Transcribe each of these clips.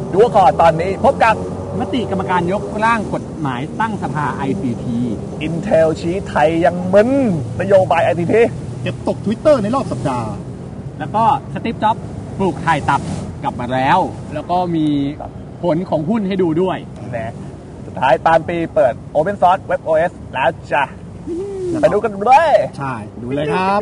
ดูคอตอนนี้พบกับมติกรรมการยกร่างกฎหมายตั้งสภา ICT Intel ชี้ไทยยังมึนนโยบาย ICT เก็บตก Twitter ในรอบสัปดาห์แล้วก็สตีฟ จ็อบส์ปลูกถ่ายตับกลับมาแล้วก็มีผลของหุ้นให้ดูด้วยนะสุดท้ายปานปีเปิด Open Source Web OS แล้วจ้ะไปดูกันเลยใช่ดูเลยครับ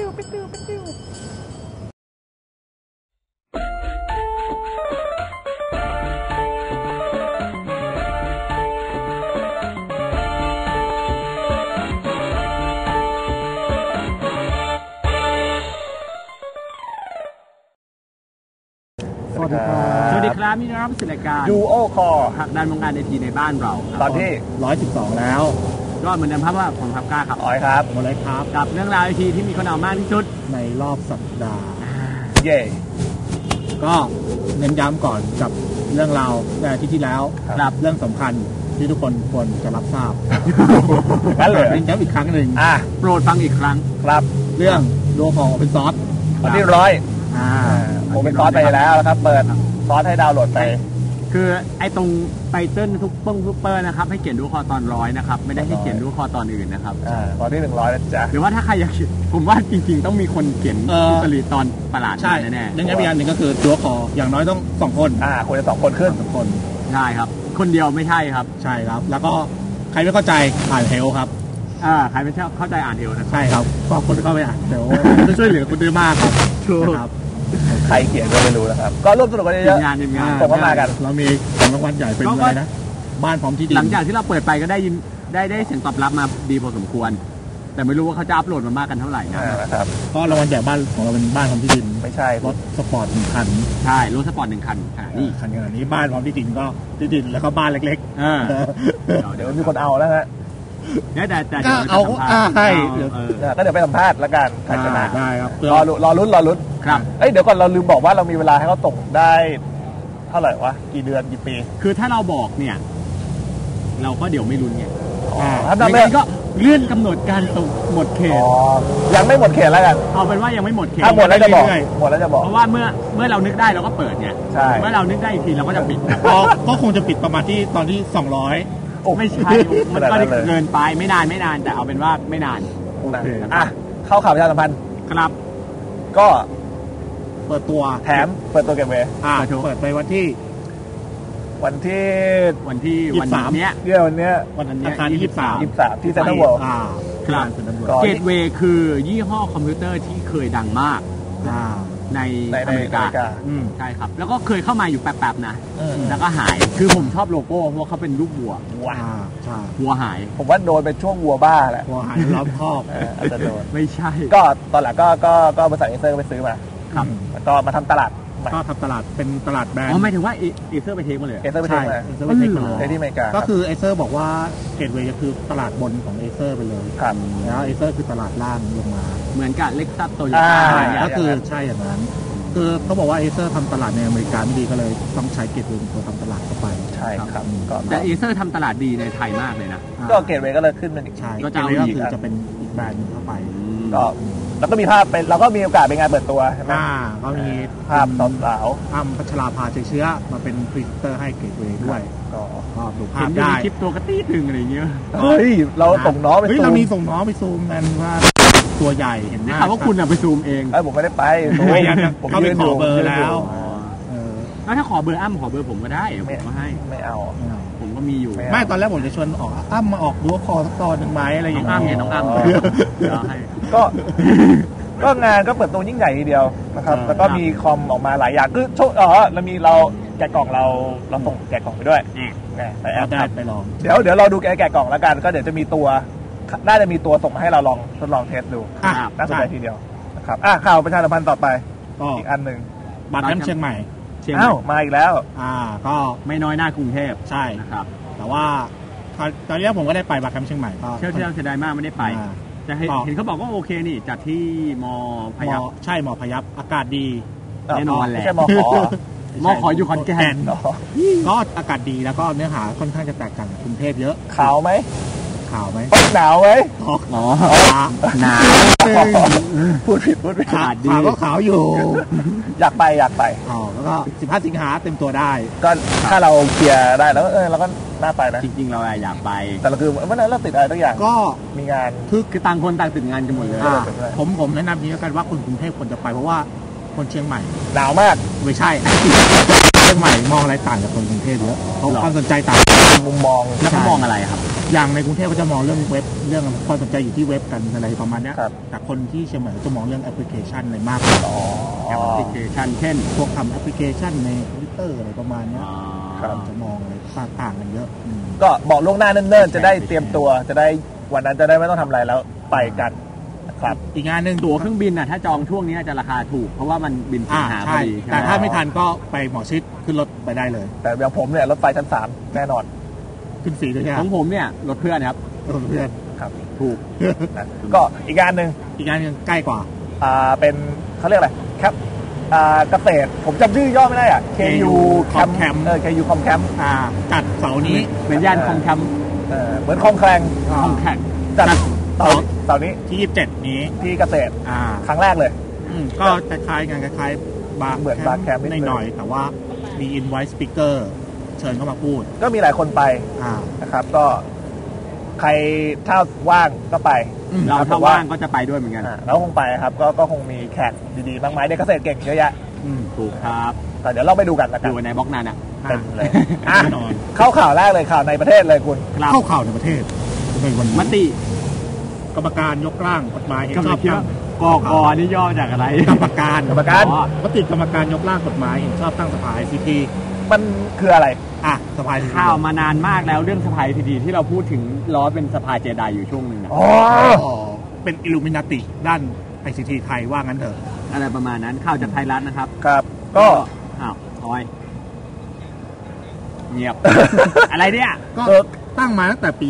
สวัสดีครับนี่นะครับสื่อรายการ Duo Core ผลักดันวงการไอทีในบ้านเราตอนที่ 112แล้วก็เหมือนเดิมครับว่าผมครับกล้าครับอ๋อยครับหมดเลยครับกับเรื่องราวไอทีที่มีคนเอามากที่สุดในรอบสัปดาห์เย่ก็เน้นย้ำก่อนกับเรื่องราวในอาทิตย์ที่แล้วครับเรื่องสำคัญที่ทุกคนควรจะรับทราบนั่นเลยเน้นย้ำอีกครั้งหนึ่งโปรดฟังอีกครั้งครับเรื่องโลของ Open Source วันที่Open Source ไปแล้วครับเปิดซอสให้ดาวน์โหลดไปคือไอ้ตรงไตเติ้ลทุกซุปเปอร์นะครับให้เขียนดูคอตอน100นะครับไม่ได้ให้เขียนดูคอตอนอื่นนะครับตอนที่100นะจ๊ะหรือว่าถ้าใครอยากผมว่าจริงๆต้องมีคนเขียนผลิตตอนประหลาดแน่ๆเรื่องย้ำอีกอันหนึ่งก็คือตัวคออย่างน้อยต้อง2คนควรจะ2คนขึ้น 2คนใช่ครับคนเดียวไม่ใช่ครับใช่ครับแล้วก็ใครไม่เข้าใจอ่านเฮลครับใครไม่เข้าใจอ่านเฮลนะใช่ครับก็คนเข้าไปอ่านเฮลจะช่วยเหลือคุณได้มากครับใครเขียนก็ไม่รู้นะครับก็ร่วมสนุกกันเยอะๆส่งมากันเรามีของรางวัลใหญ่เป็นอะไรนะบ้านพร้อมที่ดินหลังจากที่เราเปิดไปก็ได้ยินได้เสียงตอบรับมาดีพอสมควรแต่ไม่รู้ว่าเขาจะอัพโหลดมามากกันเท่าไหร่นะครับก็รางวัลใหญ่บ้านของเราเป็นบ้านพร้อมที่ดินไม่ใช่รถสปอร์ต1 คันใช่รถสปอร์ต1 คันนี่คันขนาดนี้บ้านพร้อมที่ดินก็ที่ดินแล้วก็บ้านเล็กๆเดี๋ยวมีคนเอาแล้วฮะแต่เอาให้ก็เดี๋ยวไปสัมภาษณ์แล้วกันใครชนะได้ครับรอลุ้นครับเดี๋ยวก่อนเราลืมบอกว่าเรามีเวลาให้เขาส่งได้เท่าไหร่วะกี่เดือนกี่ปีคือถ้าเราบอกเนี่ยเราก็เดี๋ยวไม่ลุ้นไงไม่ก็เลื่อนกำหนดการส่งหมดเขตยังไม่หมดเขตแล้วกันเอาเป็นว่ายังไม่หมดเขตถ้าหมดแล้วจะบอกเพราะว่าเมื่อเรานึกได้เราก็เปิดไงเมื่อเรานึกได้อีกทีเราก็จะปิดก็คงจะปิดประมาณที่ตอนที่200 ไม่ใช่มันก็เกินไปไม่นานแต่เอาเป็นว่าไม่นานเข้าข่าวประชาสัมพันธ์ครับก็เปิดตัวแถมเปิดตัวเกมเวย์เปิดไปวันที่วันนี้วันนี้วันที่ 23ที่เซ็นทรัลเวิลด์ครับเกตเวย์คือยี่ห้อคอมพิวเตอร์ที่เคยดังมากในอเมริกาใช่ครับแล้วก็เคยเข้ามาอยู่แป๊บๆนะแล้วก็หายคือผมชอบโลโก้เพราะเขาเป็นรูปวัววัวหายผมว่าโดนเป็นช่วงวัวบ้าแหละวัวหายล้อมคอกอาจจะโดนไม่ใช่ก็ตอนหลังก็บริษัทเอเซอร์ไปซื้อมาครับก็มาทำตลาดก็ทำตลาดเป็นตลาดแบรนด์หมายถึงว่าเอเซอร์ไปเทคมาเลยเอเซอร์ไปเทคมาในที่อเมริกาก็คือเอเซอร์บอกว่าเกตเวย์คือตลาดบนของเอเซอร์ไปเลยแล้วเอเซอร์คือตลาดล่างลงมาเหมือนกับเล็กซัสโตโยต้าก็คือใช่อย่างนั้นคือเขาบอกว่าเอเซอร์ทำตลาดในอเมริกาไม่ดีก็เลยต้องใช้เกตเวย์เป็นตัวทำตลาดเข้าไปใช่ครับแต่เอเซอร์ทำตลาดดีในไทยมากเลยนะก็เกตเวย์ก็เลยขึ้นเป็นอีกใช่ก็คือจะเป็นอีกแบรนด์เข้าไปก็แล้วก็มีภาพเป็นเราก็มีโอกาสไปงานเปิดตัวใช่ไหมก็มีภาพสาวพัชราภาใจเชื้อมาเป็นพรีเซนเตอร์ให้เกตเวย์ด้วยก็ดูภาพได้คลิปตัวกระตี้ถึงอะไรเงี้ยเฮ้ยเราส่งน้องไปซูมเรามีส่งน้องไปซูมกันว่าตัวใหญ่เห็นไหมว่าคุณไปซูมเองผมไม่ได้ไปผมเขาไปขอเบอร์แล้วถ้าขอเบอร์ขอเบอร์ผมก็ได้ผมก็ให้ไม่เอาผมก็มีอยู่ไม่ตอนแรกผมจะชวนออกมาออกดูคอสักตอนหนึ่งไหมอะไรอย่างเงี้ยน้องอ้ำก็งานก็เปิดตัวยิ่งใหญ่ทีเดียวนะครับแล้วก็มีคอมออกมาหลายอย่างคือเราแกะกล่องเราส่งแกะกล่องไปด้วยไปแอปได้ไปลองเดี๋ยวเราดูแกะกล่องแล้วกันก็เดี๋ยวจะมีตัวน่าจะมีตัวส่งมาให้เราลองทดลองเทสดูน่าสนใจทีเดียวนะครับข่าวประชาสัมพันธ์ต่อไปอีกอันหนึ่งบัตรแคมป์เชียงใหม่มาอีกแล้วก็ไม่น้อยหน้ากรุงเทพใช่นะครับแต่ว่าตอนนี้ผมก็ได้ไปบัตรแคมป์เชียงใหม่ก็เที่ยวเสียดายมากไม่ได้ไปแต่เห็นเขาบอกว่าโอเคนี่จัดที่มอพยัพใช่มอพยัพอากาศดีแน่นอนแหละไม่ใช่มอขออยู่ขอนแก่นก็อากาศดีแล้วก็เนื้อหาค่อนข้างจะแตกต่างจากกรุงเทพเยอะขาวไหมขข่าวไหมหนาวไหมอ๋อหนาวพูดผิดข่าวก็ขาวอยู่อยากไปแล้วก็15 สิงหาเต็มตัวได้ก็ถ้าเราเคลียร์ได้แล้วเราก็น่าไปนะจริงๆเราอยากไปแต่เราคือเมื่อนั้นเราติดอะไรทุกอย่างก็มีงานคือต่างคนต่างติดงานกันหมดเลยผมแนะนำนี้แล้วกันว่าคนกรุงเทพควรจะไปเพราะว่าคนเชียงใหม่หนาวมากไม่ใช่เชียงใหม่มองอะไรต่างจากคนกรุงเทพเยอะเขาความสนใจต่างมุมมองแล้วเขามองอะไรครับอย่างในกรุงเทพก็จะมองเรื่องเว็บเรื่องความสนใจอยู่ที่เว็บกันอะไรประมาณนี้แต่คนที่เชียงใหม่จะมองเรื่องแอปพลิเคชันอะไรมากกว่าแอปพลิเคชันเช่นพวกทำแอปพลิเคชันใน Twitter อะไรประมาณนี้จะมองอะไรต่างกันเยอะก็บอกล่วงหน้าเนิ่นๆจะได้เตรียมตัวจะได้วันนั้นจะได้ไม่ต้องทำอะไรแล้วไปกันครับอีกงานหนึ่งตั๋วเครื่องบินถ้าจองช่วงนี้จะราคาถูกเพราะว่ามันบินสิงหาพอดีแต่ถ้าไม่ทันก็ไปหมอชิดขึ้นรถไปได้เลยแต่อย่างผมเนี่ยรถไฟชั้น3แน่นอนขึ้นฟรีด้วยของผมเนี่ยรถเพื่อนครับรถเพื่อนครับถูกก็อีกงานหนึ่งใกล้กว่าเป็นเขาเรียกอะไรครับเกษตรผมจำชื่อย่อไม่ได้อ่ะ KU Camp KU Camp จัดเสาร์นี้เหมือนย่านคอมแคมเหมือนคลองแคลงจัดเสาร์นี้ที่27นี้ที่เกษตรครั้งแรกเลยก็คล้ายๆกันคล้ายๆบาร์เหมือนบาร์แคมป์หน่อยแต่ว่ามี invite speaker เชิญเข้ามาพูดก็มีหลายคนไปนะครับก็ใครถ้าว่างก็ไปเราถ้าว่างก็จะไปด้วยเหมือนกันแล้วคงไปครับก็คงมีแขกดีๆมากมายในเกษตรเก่งเยอะแยะถูกครับแต่เดี๋ยวเราไปดูกันแล้วกันดูในบล็อกนั้นเต็มเลยเข้าข่าวแรกเลยข่าวในประเทศเลยคุณเข้าข่าวในประเทศในวันมติกรรมการยกร่างกฎหมายเห็นชอบตั้งกกนี่ย่อจากอะไรกรรมการมติกรรมการยกร่างกฎหมายเห็นชอบตั้งสภา ICT มันคืออะไรสภาข่าวมานานมากแล้วเรื่องสภา ICT ที่เราพูดถึงล้อเป็นสภาเจไดอยู่ช่วงนึงเป็นอิลูมินาติด้าน ICT ไทยว่างั้นเถอะอะไรประมาณนั้นข่าวจากไทยรัฐนะครับครับก็ออยเงียบอะไรเนี่ยก็ตั้งมาตั้งแต่ปี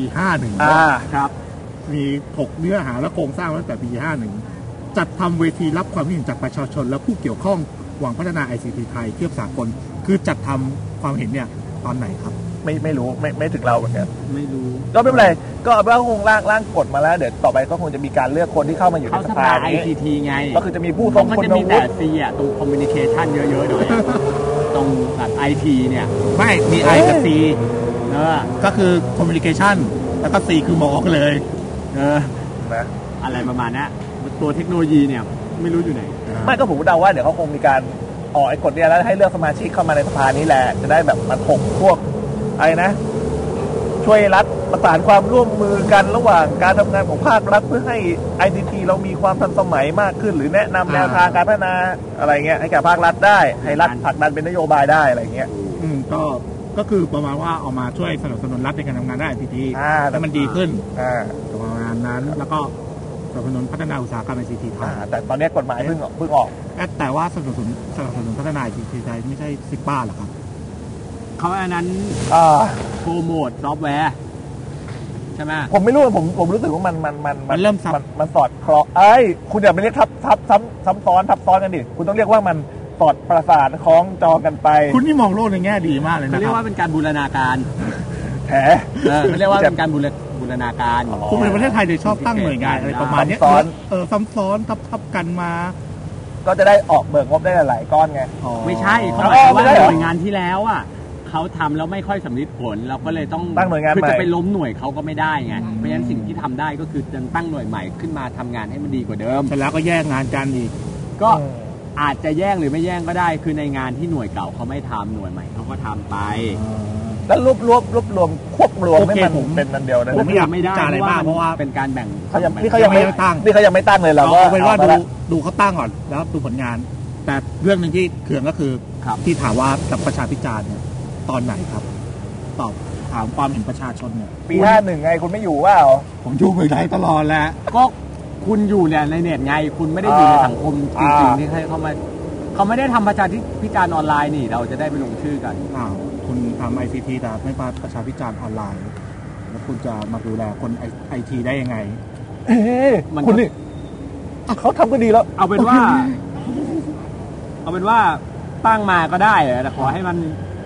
51 ครับมีถกเนื้อหาและโครงสร้างตั้งแต่ปี51จัดทำเวทีรับความเห็นจากประชาชนและผู้เกี่ยวข้องหวังพัฒนา ICT ไทยเทียบสากลคือจัดทำความเห็นเนี่ยตอนไหนครับไม่รู้ไม่ถึงเราเหมือนกันไม่รู้ก็ไม่เป็นไรก็ว่าคงร่างกฎมาแล้วเดี๋ยวต่อไปก็คงจะมีการเลือกคนที่เข้ามาอยู่ในสภา ICT ไงก็คือจะมีผู้ทรงคุณวุฒิซีตรงคอมมิวนิเคชันเยอะๆหน่อยตรงแบบ IT เนี่ยไม่มี I กับ C ก็คือ communication แล้วก็ C คือหมอเลยนะอะไรประมาณนี้ตัวเทคโนโลยีเนี่ยไม่รู้อยู่ไหนไม่ก็ผมเดาว่าเดี๋ยวเขาคงมีการออกไอ้กฎเนี่ยแล้วให้เลือกสมาชิกเข้ามาในสภานี้แหละจะได้แบบมาถกพวกอะไรนะช่วยรัฐประสานความร่วมมือกันระหว่างการทำงานของภาครัฐเพื่อให้ ICT เรามีความทันสมัยมากขึ้นหรือแนะนำแนวทางการพัฒนาอะไรเงี้ยให้กับภาครัฐได้ให้รัฐผลักดันเป็นนโยบายได้อะไรเงี้ยก็คือประมาณว่าเอามาช่วยสนับสนุนรัฐในการทำงานได้ ICT ให้มันดีขึ้นประมาณนั้นแล้วก็สนับสนุนพัฒนาอุตสาหกรรม ICT ไทยแต่ตอนนี้กฎหมายเพิ่งออกแต่ว่าสนับสนุนพัฒนา ICT ไทยไม่ใช่10 บาทหรอครับเขาอันนั้นโปรโมทซอฟต์แวร์ใช่ไหมผมไม่รู้ผมรู้สึกว่ามันเริ่มมันสอดคล้องคุณอย่าไปเรียกซ้ำซ้อนกันดิคุณต้องเรียกว่ามันสอดประสานคล้องจองกันไปคุณนี่มองโลกในแง่ดีมากเลยนะเขาเรียกว่าเป็นการบูรณาการไม่เรียกว่าเป็นการบูรณาการคุณในประเทศไทยจะชอบตั้งหน่วยงานอะไรประมาณนี้ซ้ำซ้อนทับกันมาก็จะได้ออกเบิกงบได้หลายก้อนไงไม่ใช่เขาหมายว่าหน่วยงานที่แล้วเขาทำแล้วไม่ค่อยสำเร็จผลเราก็เลยต้องตั้งหน่วยงานใหม่คือจะไปล้มหน่วยเขาก็ไม่ได้ไงเพราะฉะนั้นสิ่งที่ทำได้ก็คือจะตั้งหน่วยใหม่ขึ้นมาทำงานให้มันดีกว่าเดิมแล้วก็แยกงานกันอีกก็อาจจะแย่งหรือไม่แย่งก็ได้คือในงานที่หน่วยเก่าเขาไม่ทำหน่วยใหม่เขาก็ทำไปแล้วรวบรวมควบรวมให้มันเป็นอันเดียวนะผมไม่ได้อะไรบ้างเพราะว่าเป็นการแบ่งนี่เขายังไม่ตั้งเลยเราก็เอาเป็นว่าดูเขาตั้งก่อนแล้วดูผลงานแต่เรื่องนึงที่เขื่อนก็คือที่ถามว่ากับประชาพิจารณ์เนี่ยตอนไหนครับตอบถามความเห็นประชาชนเนี่ยปี51ไงคุณไม่อยู่ว่าผมอยู่เมืองไทยตลอดแหละก็คุณอยู่เนี่ยในเน็ตไงคุณไม่ได้อยู่ในสังคมจริงๆที่เขาไม่ได้ทำประชาพิจารณ์ออนไลน์นี่เราจะได้ไปลงชื่อกันคุณทำ ICT แต่ไม่ประชาพิจารณ์ออนไลน์แล้วคุณจะมาดูแลคนIT ได้ยังไงคุณนี่เขาทำก็ดีแล้วเอาเป็นว่าตั้งมาก็ได้แต่ขอให้มัน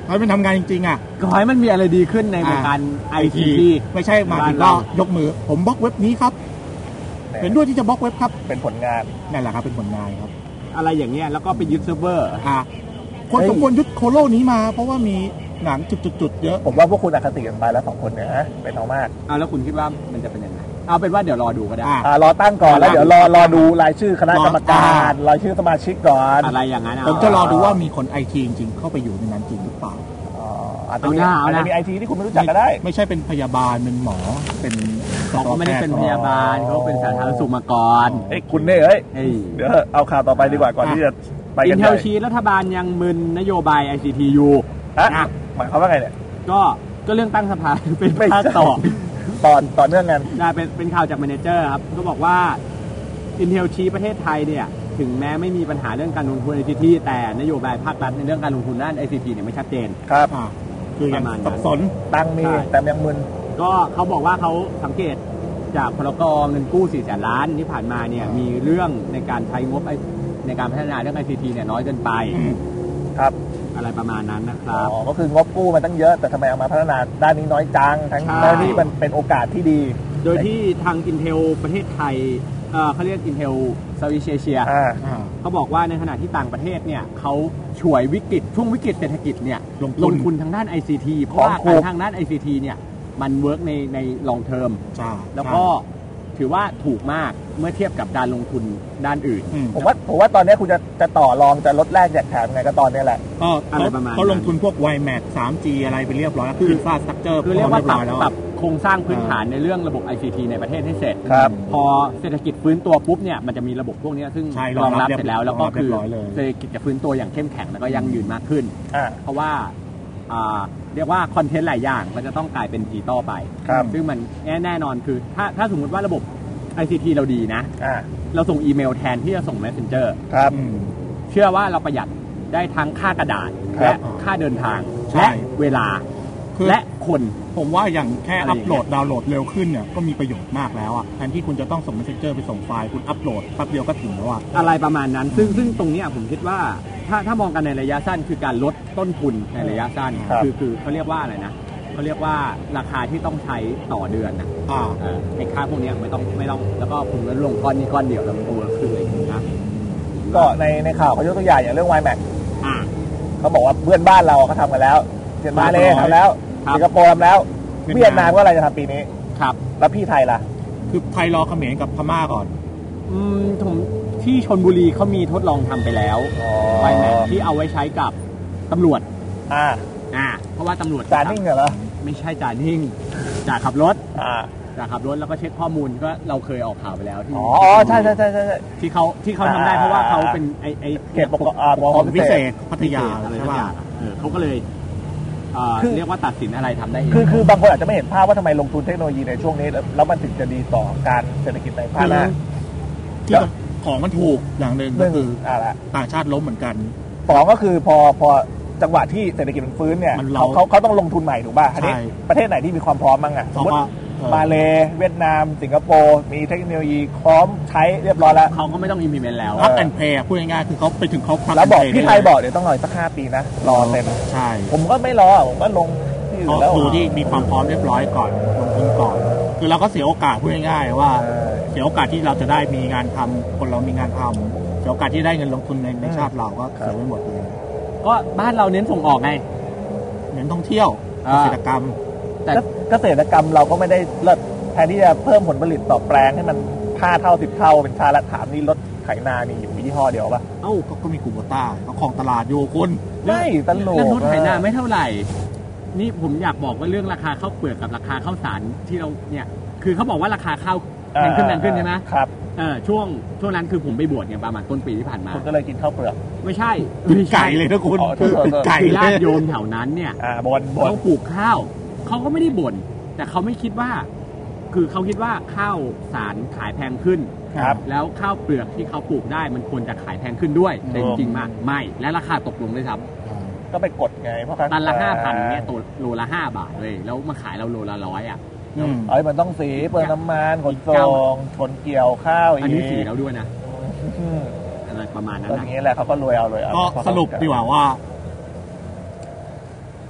ให้มันทำงานจริงๆอ่ะขอให้มันมีอะไรดีขึ้นในวงการไอทีไม่ใช่มาถึงก็ยกมือผมบล็อกเว็บนี้ครับเห็นด้วยที่จะบล็อกเว็บครับเป็นผลงานนั่นแหละครับเป็นผลงานครับอะไรอย่างเงี้ยแล้วก็ไปยึดเซิร์ฟเวอร์คนสมควรยึดโคโลนี้มาเพราะว่ามีหนังจุดๆเยอะผมว่าพวกคุณอคติกันไปแล้ว2คนเนี่ยเป็นเอามากแล้วคุณคิดว่ามันจะเป็นยังไงเอาเป็นว่าเดี๋ยวรอดูก็ได้รอตั้งก่อนแล้วเดี๋ยวรอดูรายชื่อคณะกรรมการรายชื่อสมาชิกก่อนอะไรอย่างนั้นผมจะรอดูว่ามีคนไอทีจริงๆเข้าไปอยู่ในนั้นจริงหรือเปล่าอาจจะมีไอทีที่คุณไม่รู้จักก็ได้ไม่ใช่เป็นพยาบาลเป็นหมอเป็นเขาไม่ได้เป็นพยาบาลเขาเป็นสาธารณสุขมาก่อนคุณเนี่ยเดี๋ยวเอาข่าวต่อไปดีกว่าก่อนที่จะไปกัน Intel ชี้รัฐบาลยังมึนนโยบาย ICT อยู่หมายความว่าไงเนี่ยก็เรื่องตั้งสภาเป็นภาคต่อเนื่องกันเป็นข่าวจากแมเนเจอร์ครับก็บอกว่า Intel ชี้ประเทศไทยเนี่ยถึงแม้ไม่มีปัญหาเรื่องการลงทุน ICT แต่นโยบายภาครัฐในเรื่องการลงทุนด้าน ICT เนี่ยไม่ชัดเจนครับคือยังสับสนตั้งมีแต่ยังมึนก็เขาบอกว่าเขาสังเกตจากพรก.เงินกู้ 400,000 ล้านที่ผ่านมาเนี่ยมีเรื่องในการใช้งบในการพัฒนาเรื่อง ICT เนี่ยน้อยเกินไปครับอะไรประมาณนั้นนะครับก็คืองบกู้มันตั้งเยอะแต่ทำไมเอามาพัฒนาด้านนี้น้อยจังทั้งที่มันเป็นโอกาสที่ดีโดยที่ทาง Intel ประเทศไทยเขาเรียก Intel Southeast Asia เขาบอกว่าในขณะที่ต่างประเทศเนี่ยเขาฉวยวิกฤตช่วงวิกฤตเศรษฐกิจเนี่ยลงทุนทางด้าน ICT เพราะว่าทางด้าน ICT เนี่ยมันเวิร์กใน long term แล้วก็ถือว่าถูกมากเมื่อเทียบกับการลงทุนด้านอื่นผมว่าตอนนี้คุณจะต่อรองจะลดแลกแจกแถมไงก็ตอนนี้แหละอะไรประมาณเขาลงทุนพวก WiMAX 3G อะไรไปเรียบร้อยคือ Infrastructure คือเรียกว่าปรับโครงสร้างพื้นฐานในเรื่องระบบ ICT ในประเทศให้เสร็จพอเศรษฐกิจฟื้นตัวปุ๊บเนี่ยมันจะมีระบบพวกนี้ซึ่งรองรับเสร็จแล้วก็คือเศรษฐกิจจะฟื้นตัวอย่างเข้มแข็งแล้วก็ยั่งยืนมากขึ้นเพราะว่าเรียกว่าคอนเทนต์หลายอย่างมันจะต้องกลายเป็นดิจิตอลไปซึ่งมันแน่นอนคือถ้าสมมุติว่าระบบ ICT เราดีนะเราส่งอีเมลแทนที่จะส่ง Messenger ครับเชื่อว่าเราประหยัดได้ทั้งค่ากระดาษและค่าเดินทางและเวลาและคนผมว่าอย่างแค่อัปโหลดดาวน์โหลดเร็วขึ้นเนี่ยก็มีประโยชน์มากแล้วอ่ะแทนที่คุณจะต้องส่ง Messenger ไปส่งไฟล์คุณอัปโหลดแป๊บเดียวก็ถึงแล้วอ่ะอะไรประมาณนั้นซึ่งตรงนี้ผมคิดว่าถ้ามองกันในระยะสั้นคือการลดต้นทุนในระยะสั้นคือเขาเรียกว่าอะไรนะเขาเรียกว่าราคาที่ต้องใช้ต่อเดือนนะไอ้ค่าพวกนี้ไม่ต้องแล้วก็ผมก็ลงก้อนนี้ก้อนเดียวแล้วมันก็เวิร์คขึ้นเลยนะก็ในข่าวเขายกตัวอย่างเรื่อง WiMAX เขาบอกว่าเพื่อนบ้านเราเขาทำกันแล้วเมียนมาเลยทำแล้วสิงคโปร์ทำแล้วเวียดนามก็อะไรจะทำปีนี้ครับแล้วพี่ไทยล่ะคือไทยรอเขมรกับพม่าก่อนผมที่ชลบุรีเขามีทดลองทำไปแล้วWiMAXที่เอาไว้ใช้กับตำรวจเพราะว่าตำรวจจ่านิ่งเหรอไม่ใช่จ่านิ่งจ่าขับรถจ่าขับรถแล้วก็เช็คข้อมูลก็เราเคยออกข่าวไปแล้วที่ใช่ที่เขาทำได้เพราะว่าเขาเป็นไอเขตปกครองพิเศษพัทยาอะไรใช่ป่ะเขาก็เลยเรียกว่าตัดสินอะไรทำได้คือบางคนอาจจะไม่เห็นภาพว่าทำไมลงทุนเทคโนโลยีในช่วงนี้แล้วมันถึงจะดีต่อการเศรษฐกิจในภาคหน้าที่ของมันถูกอย่างหนึ่งก็คือต่างชาติล้มเหมือนกัน 2ก็คือพอจังหวะที่เศรษฐกิจมันฟื้นเนี่ยเขาต้องลงทุนใหม่ถูกป่ะอันนี้ประเทศไหนที่มีความพร้อมบ้างสมมติมาเลเวียดนามสิงคโปร์มีเทคโนโลยีพร้อมใช้เรียบร้อยแล้วเขาก็ไม่ต้อง implement แล้วพักแอนเพย์พูดง่ายๆคือเขาไปถึงเขาแล้วบอกพี่ไทยบอกเดี๋ยวต้องรอสัก5 ปีนะรอเต็มใช่ผมก็ไม่รอผมก็ลงที่อื่นแล้วดูที่มีความพร้อมเรียบร้อยก่อนลงทุนก่อนคือเราก็เสียโอกาสพูดง่ายๆว่าเสียโอกาสที่เราจะได้มีงานทำคนเรามีงานทำเสียโอกาสที่ได้เงินลงทุนในชาติเราก็เสียไปหมดเลยก็บ้านเราเน้นส่งออกไงเน้นท่องเที่ยวเกษตรกรรมแต่เกษตรกรรมเราก็ไม่ได้เลิศแทนที่จะเพิ่มผลผลิตต่อแปลงให้มัน5 เท่า10 เท่าเป็นชาละถามนี่รถไถนามีอยู่ยี่ห้อเดียวป่ะก็มีกูโบต้าเขาของตลาดอยู่คุณไม่ตลกรถไถนาไม่เท่าไหร่นี่ผมอยากบอกว่าเรื่องราคาข้าวเปลือกกับราคาข้าวสารที่เราเนี่ยคือเขาบอกว่าราคาข้าวแพงขึ้นใช่ไหมครับช่วงนั้นคือผมไปบวชเนี่ยประมาณต้นปีที่ผ่านมาคุณก็เลยกินข้าวเปลือกไม่ใช่ไก่เลยทุกคนไก่ญาติโยมแถวนั้นเนี่ยเขาปลูกข้าวเขาก็ไม่ได้บ่นแต่เขาไม่คิดว่าคือเขาคิดว่าข้าวสารขายแพงขึ้นแล้วข้าวเปลือกที่เขาปลูกได้มันควรจะขายแพงขึ้นด้วยแต่จริงๆมากไม่และราคาตกลงด้วยครับก็ไปกดไงเพราะตันละ 5,000 เนี่ยตัวโลละ5 บาทเลยแล้วมาขายเราโลละ100 มันต้องสีเปลืองน้ำมันขนส่งชนเกี่ยวข้าวอันนี้สีแล้วด้วยนะอะไรประมาณนั้นอย่างนี้แหละเขาก็รวยเอาเลยก็สรุปดีกว่าว่า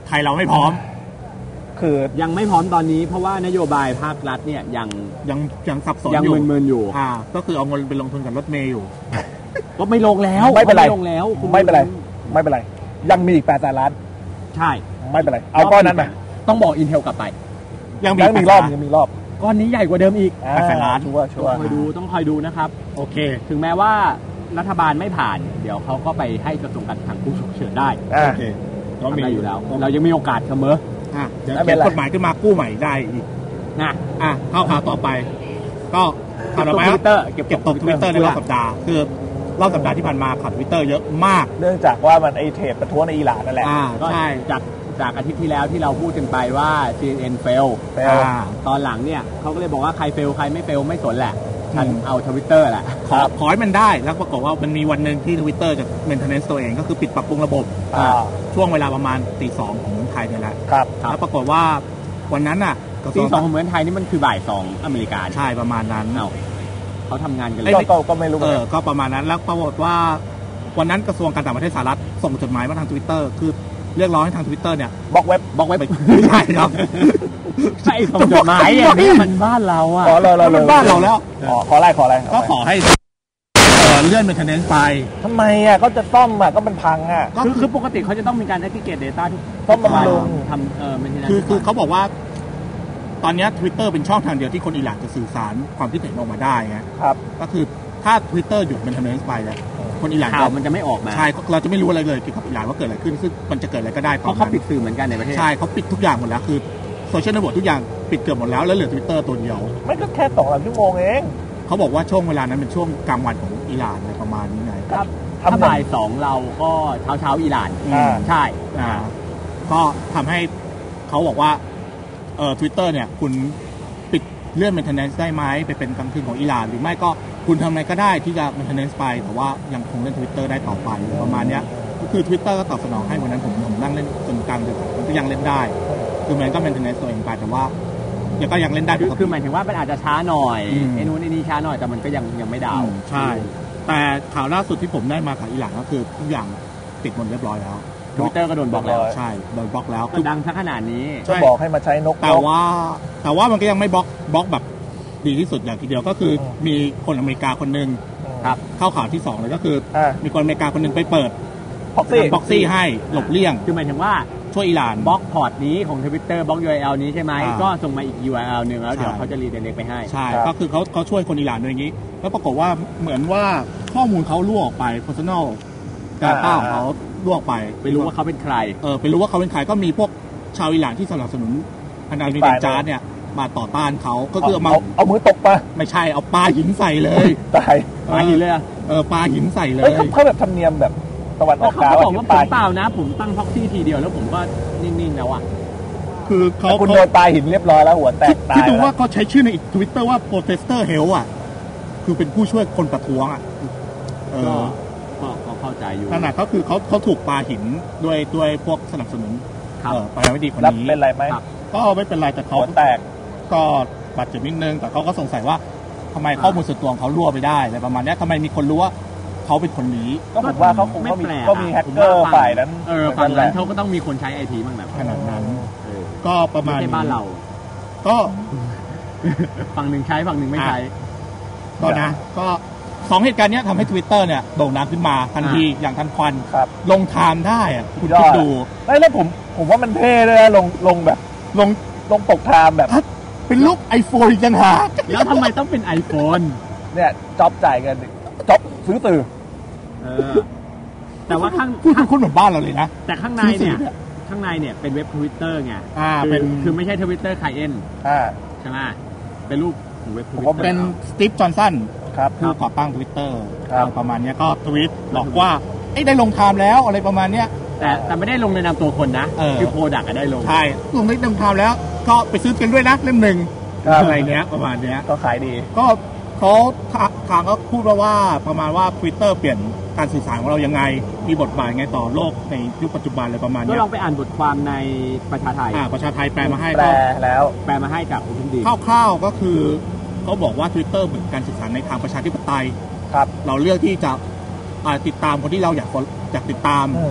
ไทยเราไม่พร้อมคือยังไม่พร้อมตอนนี้เพราะว่านโยบายภาครัฐเนี่ยยังสับสนยังมึนๆอยู่ก็คือเอาเงินไปลงทุนกับรถเมย์อยู่ก็ไม่ลงแล้วไม่เป็นไรลงแล้วไม่เป็นไรยังมีอีก800 ล้านใช่ไม่เป็นไรเอาก้อนนั้นมาต้องบอก Intel กลับไปยังมีรอบก้อนนี้ใหญ่กว่าเดิมอีก 800 ล้านชัวร์ต้องคอยดูนะครับโอเคถึงแม้ว่ารัฐบาลไม่ผ่านเดี๋ยวเขาก็ไปให้กระทรวงการคลังผู้ฉุกเฉินได้โอเคก็มีอยู่แล้วเรายังมีโอกาสเสมอเดี๋ยวเขียนกฎหมายขึ้นมากู้ใหม่ได้อีกเข้าข่าวต่อไปก็ข่าวต่อไปเก็บตก Twitter ในรอบสัปดาห์คือรอบสัปดาห์ที่ผ่านมาข่าว Twitter เยอะมากเนื่องจากว่ามันไอเทปประท้วงในอิหร่านนั่นแหละใช่จากอาทิตย์ที่แล้วที่เราพูดกันไปว่า CNN fail ตอนหลังเนี่ยเขาก็เลยบอกว่าใคร fail ใครไม่ fail ไม่สนแหละฉันเอา Twitter แหละขอให้มันได้แล้วปรากฏว่ามันมีวันนึงที่ Twitter จะ maintenance ตัวเองก็คือปิดปรับปรุงระบบช่วงเวลาประมาณ 2:00 ของเมืองไทยนี่แหละแล้วปรากฏว่าวันนั้นน่ะ 2:00 ของเมืองไทยนี่มันคือบ่าย 2 อเมริกาใช่ประมาณนั้นเขาทำงานกันเลยก็ไม่รู้ก็ประมาณนั้นแล้วปรากฏว่าวันนั้นกระทรวงการต่างประเทศสหรัฐส่งจดหมายมาทาง Twitter คือเรียกร้องให้ทาง Twitter เนี่ยบล็อกเว็บไม่ใช่ครับใช่ส่งจดหมายเนี่ยมันบ้านเราอ่ะมันบ้านเราแล้วขออะไรก็ขอให้เลื่อน maintenance ไปทำไมอ่ะก็จะซ่อมอ่ะก็มันพังอ่ะคือปกติเขาจะต้องมีการ aggregate data ทุกซ่อมบำรุงทำmaintenance คือเขาบอกว่าตอนนี้ Twitter เป็นช่องทางเดียวที่คนอิหร่านจะสื่อสารความคิดเห็นออกมาได้ไงครับก็คือถ้า Twitter หยุด maintenance ไปเนี่ยคนอิหร่านข่าวมันจะไม่ออกมาใช่เราจะไม่รู้อะไรเลยเกี่ยวกับอิหร่านว่าเกิดอะไรขึ้นซึ่งมันจะเกิดอะไรก็ได้เพราะเขาปิดสื่อเหมือนกันในประเทศใช่เขาปิดทุกอย่างหมดแล้วคือโซเชียลเน็ตเวิร์กทุกอย่างปิดเกือบหมดแล้วเหลือ Twitter ตัวเดียวไม่ก็แค่2-3 ชั่วโมงเองเขาบอกว่าช่วงเวลานั้นเป็นช่วงกลางวันของอิหร่านอะไรประมาณนี้ไงครับถ้าบ่าย 2เราก็เช้าอิหร่านใช่ก็ทำให้เขาบอกว่าTwitter เนี่ยคุณปิดเลื่อน maintenance ได้ไหมไปเป็นกลางคืนของอิหร่านหรือไม่ก็คุณทำอะไรก็ได้ที่จะ maintenance ไปแต่ว่ายังคงเล่น Twitter ได้ต่อไปประมาณนี้ก็คือ Twitter ก็ตอบสนองให้วันนั้นผมนั่งเล่นจนกลางดึกมันก็ยังเล่นได้คือมันก็ maintenance ตัวเองไปแต่ว่าก็ยังเล่นได้คือหมายถึงว่ามันอาจจะช้าหน่อยไอ้นู้นไอ้นี่ช้าหน่อยแต่มันก็ยังไม่ดาวใช่แต่ข่าวล่าสุดที่ผมได้มาจากอิหร่านก็คือทุกอย่างปิดหมดเรียบร้อยแล้ว Twitter ก็โดนบล็อกแล้วใช่โดนบล็อกแล้วคือดังซะขนาดนี้จะบอกให้มาใช้นกแต่ว่ามันก็ยังไม่บล็อกแบบดีที่สุดอย่างทีเดียวก็คือมีคนอเมริกาคนนึงครับเข้าข่าวที่2เลยก็คือมีคนอเมริกาคนนึงไปเปิดบ็อกซี่ให้หลบเลี่ยงคือหมายถึงว่าช่วยอิหร่านบล็อกพอร์ตนี้ของ Twitter บล็อก URL นี้ใช่ไหมก็ส่งมาอีก URL นึงแล้วเดี๋ยวเขาจะรีเดเรกไปให้ใช่ก็คือเขาช่วยคนอิหร่านด้วยอย่างนี้แล้วปรากฏว่าเหมือนว่าข้อมูลเขารั่วออกไป personal data ของเขารั่วออกไปรู้ว่าเขาเป็นใครไปรู้ว่าเขาเป็นใครก็มีพวกชาวอิหร่านที่สนับสนุนพนาวินจาร์เนี่ยมาต่อต้านเขาก็คือเอามือตบปะไม่ใช่เอาปาหินใส่เลยตายปาหินเลยปาหินใส่เลยเขาแบบทำเนียมแบบตะวันออกกลางผมเปล่านะผมตั้งพ็อกซี่ทีเดียวแล้วผมก็นิ่งๆแล้วอ่ะคือเขาคุณโดนปาหินเรียบร้อยแล้วหัวแตกตายที่ดูว่าเขาใช้ชื่อใน Twitter ว่า protester hell อ่ะคือเป็นผู้ช่วยคนประท้วงอ่ะก็เข้าใจอยู่ขนาดเขาคือเขาถูกปาหินด้วยพวกสนับสนุนประธานาธิบดีคนนี้เป็นไรไหมก็ไม่เป็นไรแต่เขาแตกก็บาดเจ็บนิดนึงแต่เขาก็สงสัยว่าทำไมข้อมูลส่วนตัวของเขารั่วไปได้อะไรประมาณนี้ทำไมมีคนรู้ว่าเขาเป็นคนนี้ก็ผมว่าเขาคงก็มีแฮกเกอร์ฝ่ายนั้นฝั่งนั้นเขาก็ต้องมีคนใช้ไอทีบ้างแบบขนาดนั้นก็ประมาณบ้านเราก็ฝั่งหนึ่งใช้ฝั่งหนึ่งไม่ใช้ก็นะก็2เหตุการณ์นี้ทำให้ Twitter เนี่ยโด่งดังขึ้นมาทันทีอย่างทันควันลงไทม์ได้อ่ะคุณคิดดูแล้วผมว่ามันเท่เลยนะลงแบบลงปกไทม์แบบเป็นรูป iPhone อีกจังหากแล้วทำไมต้องเป็น iPhone เนี่ยจ็อบจ่ายเงินจ็อบซื้อตื่นแต่ว่าคุณเหมือนบ้านเราเลยนะแต่ข้างในเนี่ยเป็นเว็บ Twitter ไงคือไม่ใช่ Twitter Client ใช่ไหมเป็นรูปเว็บ Twitter เป็นสตีฟจอห์นสันครับผู้ก่อตั้ง Twitter ประมาณนี้ก็ทวีตบอกว่าได้ลงไทม์แล้วอะไรประมาณนี้แต่ไม่ได้ลงในนามตัวคนนะคือโปรดักต์ได้ลงใช่ลงในนามไทม์แล้วก็ไปซื้อกันด้วยนะเล่มหนึ่งอะไรเนี้ยประมาณเนี้ยก็ขายดีก็เขาทางก็พูดว่าประมาณว่า Twitter เปลี่ยนการสื่อสารของเรายังไงมีบทบาทไงต่อโลกในยุคปัจจุบันอะไรประมาณนี้ก็ลองไปอ่านบทความในประชาไทยประชาไทยแปลมาให้แปลแล้วแปลมาให้จากคุณดีคร่าวๆก็คือเขาบอกว่า Twitter เหมือนการสื่อสารในทางประชาธิปไตยครับเราเลือกที่จะติดตามคนที่เราอยากติดตาม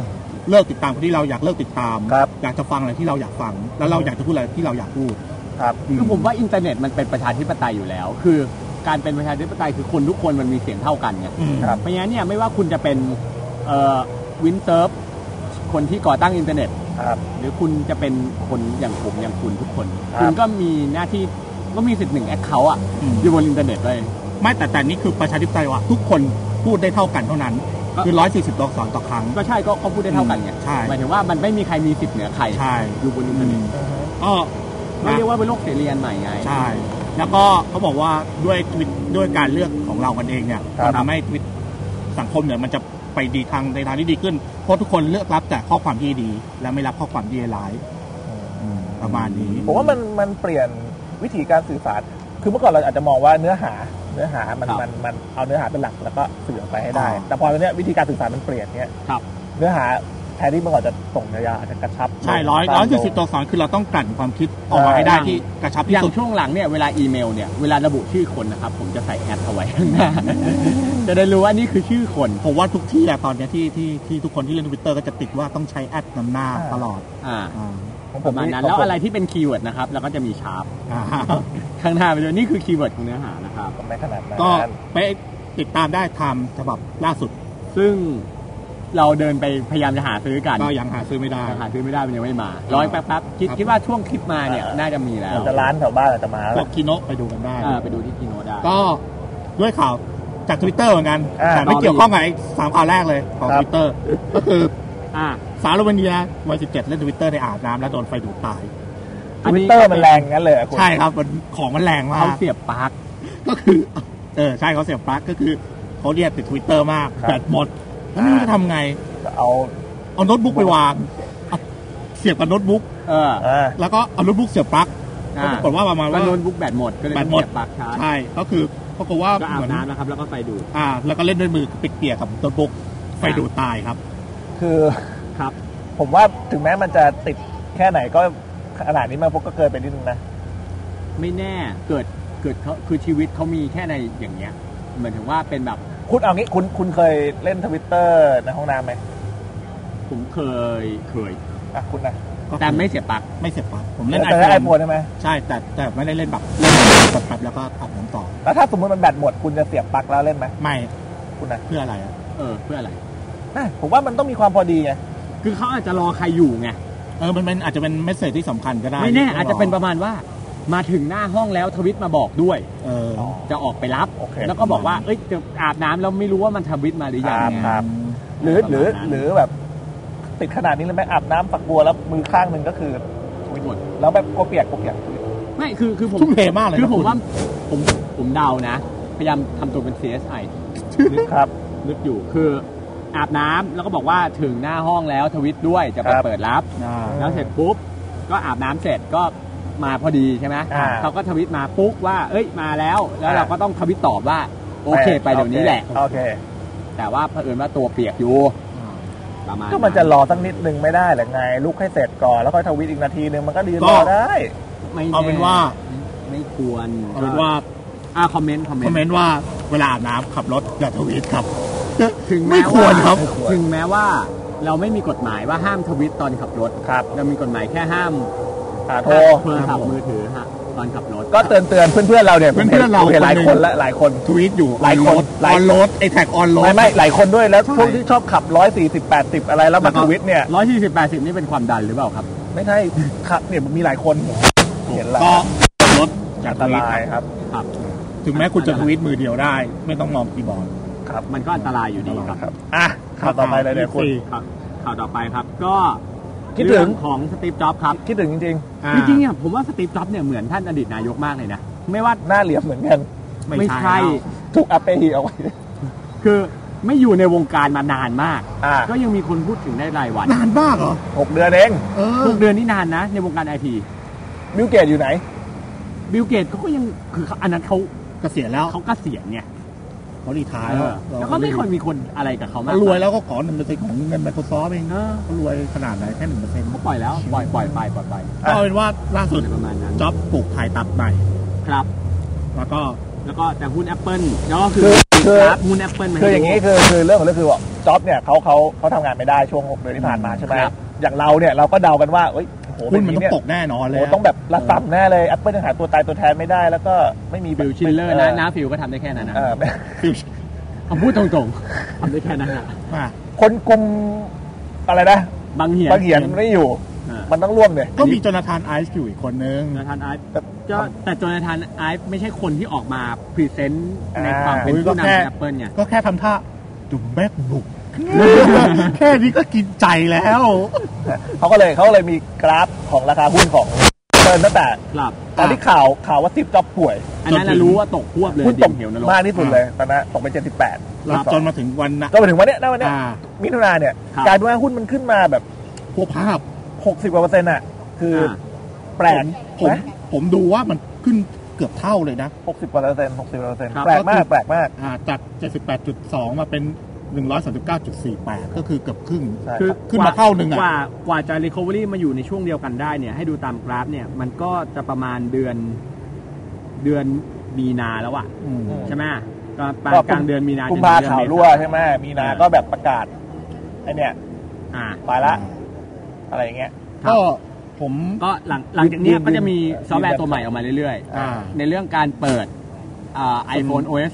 เลิกติดตามคนที่เราอยากเลิกติดตามครับอยากจะฟังอะไรที่เราอยากฟังแล้วเราอยากจะพูดอะไรที่เราอยากพูดครับคือผมว่าอินเทอร์เน็ตมันเป็นประชาธิปไตยอยู่แล้ว คือการเป็นประชาธิปไตยคือคนทุกคนมันมีเสียงเท่ากันไงครับเพราะงั้นเนี่ยไม่ว่าคุณจะเป็นวินเซิร์ฟคนที่ก่อตั้งอินเทอร์เน็ตครับหรือคุณจะเป็นคนอย่างผมอย่างคุณทุกคนครับคุณก็มีหน้าที่ก็มีสิทธิ์1 แอคเคาท์อ่ะอืมอยู่บนอินเทอร์เน็ตเลยไม่แต่นี่คือประชาธิปไตยว่าทุกคนพูดได้เท่ากันเท่านั้น คือ140ตัวอักษรต่อครั้งก็ใช่ก็เขาพูดได้เท่ากันไงใช่หมายถึงว่ามันไม่มีใครมีสิทธิ์เหนือใครใช่อยู่บนอินเทอร์เน็ตก็ไม่เรียกว่าเป็นโลกเสรีอันใหม่ไงใช่ แล้วก็เขาบอกว่าด้วยการเลือกของเรากันเองเนี่ยครับมันทำให้สังคมเนี่ยมันจะไปดีทางในทางที่ดีขึ้นเพราะทุกคนเลือกรับแต่ข้อความที่ดี และไม่รับข้อความที่ร้ายประมาณนี้ผมว่ามันเปลี่ยนวิธีการสื่อสาร คือเมื่อก่อนเราอาจจะมองว่าเนื้อหามันเอาเนื้อหาเป็นหลักแล้วก็สื่อออกไปให้ได้ แต่พอตอนนี้วิธีการสื่อสารมันเปลี่ยนเนี่ยครับเนื้อหาแทนที่เมื่อก่อนจะส่งยาวๆอาจจะกระชับใช่140ตัวอักษรคือเราต้องกลั่นความคิดออกมาให้ได้ที่กระชับอที่ย่างสุดช่วงหลังเนี่ยเวลาอีเมลเนี่ยเวลาระบุชื่อคนนะครับผมจะใส่แอดเอาไว้ข้างหน้า จะได้รู้ว่านี่คือชื่อคนผมว่าทุกที่แหละตอนเนี้ยที่ทุกคนที่เล่น Twitter ก็จะติดว่าต้องใช้แอดนำหน้าตลอดของประมาณนั้นแล้วอะไรที่เป็นคีย์เวิร์ดนะครับแล้วก็จะมีชาร์ปข้างหน้าไปด้วยนี่คือคีย์เวิร์ดของเนื้อหานะครับไม่ขนาดนั้นก็ไปติดตามได้ทำฉบับล่าสุดซึ่งเราเดินไปพยายามจะหาซื้อกันก็ยังหาซื้อไม่ได้หาซื้อไม่ได้มันยังไม่มาร้อยแป๊บๆคิดว่าช่วงคลิปมาเนี่ยน่าจะมีแล้วอาจจะร้านแถวบ้านอาจจะมาพวกคีโนะไปดูกันได้ไปดูที่คีโนได้ก็ด้วยข่าวจาก Twitter เหมือนกัน แต่ไม่ต่อเกี่ยวข้องกับไอ้3ข่าวแรกเลยของ Twitter ก็คือสาวโรมาเนียวัย17เล่น Twitter ในอาบน้ำแล้วโดนไฟดูดตาย Twitter มันแรงงั้นเลยคุณใช่ครับของมันแรงมากเขาเสียบปลั๊กก็คือใช่เขาเสียบปลั๊กก็คือเขาเรียกติด Twitter มากแบตหมดแล้วไม่รู้จะทำไง เอาโน้ตบุ๊กไปวางเสียบกับโน้ตบุ๊กแล้วก็เอาโน้ตบุ๊กเสียบปลั๊กปรากฏว่าประมาณว่าโน้ตบุ๊กแบตหมดก็เลยต้องเสียบปลั๊กชาร์จใช่ก็คือปรากฏว่าก็อาบน้ำนะครับแล้วก็ไฟดูดแล้วก็เล่นด้วยมือเปียกๆกับโน้ตบุ๊กไฟดูดตายครับคือครับผมว่าถึงแม้มันจะติดแค่ไหนก็ขนาดนี้มันพวกก็เกินไปนิดนึงนะไม่แน่เกิดเขาคือชีวิตเขามีแค่ในอย่างเงี้ยเหมือนถึงว่าเป็นแบบคุณเอางี้คุณเคยเล่น Twitter ในห้องน้ำไหมผมเคยคุณนะแต่ไม่เสียบปลั๊กผมเล่น iPhone ใช่ไหมใช่แต่ไม่ได้เล่นแบบกดแล้วก็อาบน้ำต่อแล้วถ้าสมมติมันแบตหมดคุณจะเสียบปลั๊กแล้วเล่นไหมไม่คุณนะเพื่ออะไรเพื่ออะไรผมว่ามันต้องมีความพอดีไงคือเขาอาจจะรอใครอยู่ไงมันอาจจะเป็นเมสเสจที่สำคัญก็ได้ไม่แน่อาจจะเป็นประมาณว่ามาถึงหน้าห้องแล้วทวิตมาบอกด้วยจะออกไปรับแล้วก็บอกว่าเอ้ยจะอาบน้ำแล้วไม่รู้ว่ามันทวิตมาหรือยังหรือแบบติดขนาดนี้เลยไหมอาบน้ำฝักบัวแล้วมือข้างหนึ่งก็คือทวิตหมดแล้วแบบก็เปียกไม่คือผมทุ่มเทมากเลยคือผมว่าผมเดานะพยายามทำตัวเป็น CSI นึกอยู่คืออาบน้ำแล้วก็บอกว่าถึงหน้าห้องแล้วทวิตด้วยจะไปเปิดรับแล้วเสร็จปุ๊บก็อาบน้ำเสร็จก็มาพอดีใช่ไหมเขาก็ทวิตมาปุ๊บว่าเอ้ยมาแล้วเราก็ต้องทวิตตอบว่าโอเคไปเดี๋ยวนี้แหละโอเคแต่ว่าเผอิญว่าตัวเปียกอยู่ประมาณก็มันจะรอสักนิดนึงไม่ได้หรือไงลุกให้เสร็จก่อนแล้วค่อยทวิตอีกนาทีนึงมันก็ดีรอได้เอาเป็นว่าไม่ควรเอาเป็นว่าคอมเมนต์ว่าเวลาอาบน้ำขับรถอย่าทวิตครับถึงไม่ควรครับถึงแม้ว่าเราไม่มีกฎหมายว่าห้ามทวิตตอนขับรถเรามีกฎหมายแค่ห้ามโทรศัพท์มือถือฮะตอนขับรถก็เตือนเพื่อนเราเนี่ยเพื่อนเราหลายคนและหลายคนทวีตอยู่หลายคนออนโรดไอแท็กออนโรดไม่หลายคนด้วยแล้วพวกที่ชอบขับ140-80อะไรแล้วมาทวิตเนี่ย 140-80นี่เป็นความดันหรือเปล่าครับไม่ใช่ครับเนี่ยมีหลายคนเห็นแล้วก็รถอันตรายครับถึงแม้คุณจะทวีตมือเดียวได้ไม่ต้องมองคีย์บอร์ดครับมันก็อันตรายอยู่ดีครับข่าวต่อไปเลยเนี่ยคุณข่าวต่อไปครับก็คิดถึงของสตีฟจ็อบส์ครับคิดถึงจริงเนี่ยผมว่าสตีฟจ็อบส์เนี่ยเหมือนท่านอดีตนายกมากเลยนะไม่ว่าหน้าเหลี่ยมเหมือนกันไม่ใช่ถูกอัปเปอร์ฮีเอาไว้คือไม่อยู่ในวงการมานานมากก็ยังมีคนพูดถึงได้รายวันนานมากเหรอ 6 เดือนเอง 6 เดือนนี่นานนะในวงการไอทีบิลเกตอยู่ไหนบิลเกตเขาก็ยังคืออันนั้นเขาเกษียณแล้วเขาเกษียณเนี่ยเขารีไทร์แล้วก็ไม่ค่อยมีคนอะไรกับเขามากรวยแล้วก็ขอ1%ของเงิน Microsoft เองเขารวยขนาดไหนแค่ 1% เขาปล่อยแล้วปล่อยไปก็เป็นว่าล่าสุดประมาณนั้นจ็อบปลูกถ่ายตัดใหม่ครับแล้วก็แล้วก็แต่หุ้น Apple แล้วก็คือหุ้น Apple มันคืออย่างนี้คือเรื่องของเรื่องคือว่าจ็อบเนี่ยเขาทำงานไม่ได้ช่วง6 เดือนที่ผ่านมาใช่ไหมอย่างเราเนี่ยเราก็เดากันว่าหุ้นมันต้องตกแน่นอนเลยต้องแบบระส่ำแน่เลย Apple ยังหาตัวตายตัวแทนไม่ได้แล้วก็ไม่มีฟิลชิลเลอร์นะฟิลก็ทำได้แค่นั้นนะผมพูดตรงๆทำได้แค่นั้นนะคนกลุ่มอะไรนะบางเหียนไม่อยู่มันต้องร่วมเลยก็มีโจนาธานไอซ์อยู่อีกคนนึงโจนาธานไอซ์แต่โจนาธานไอซ์ไม่ใช่คนที่ออกมาพรีเซนต์ในความเป็นผู้นำ Apple เนี่ยก็แค่ทำท่าจุ่มแม็กบุกแค่นี้ก็กินใจแล้วเขาก็เลยมีกราฟของราคาหุ้นของเติร์นตั้งแต่ตอนที่ข่าวว่าซิปจ็อบป่วยอันนั้นรู้ว่าตกควบเลยหุ้นตกมากที่สุดเลยตอนนั้นตกไป78 จนมาถึงวันก็มาถึงวันนี้มิถุนาเนี่ยกลายเป็นว่าหุ้นมันขึ้นมาแบบพวกภาพ 60%อ่ะคือแปลกผมดูว่ามันขึ้นเกือบเท่าเลยนะ 60%แปลกมากจาก 78.2 มาเป็น139.48 ก็คือเกือบครึ่งคือขึ้นมาเท่านึงกว่าจะ recovery มาอยู่ในช่วงเดียวกันได้เนี่ยให้ดูตามกราฟเนี่ยมันก็จะประมาณเดือนมีนาแล้วอ่ะใช่ไหมก็กลางเดือนมีนากุมภาข่าวรั่วใช่ไหมมีนาก็แบบประกาศไอ้เนี่ยไปละอะไรอย่างเงี้ยก็หลังจากนี้ก็จะมีซอฟต์แวร์ตัวใหม่ออกมาเรื่อยๆในเรื่องการเปิดiPhone OS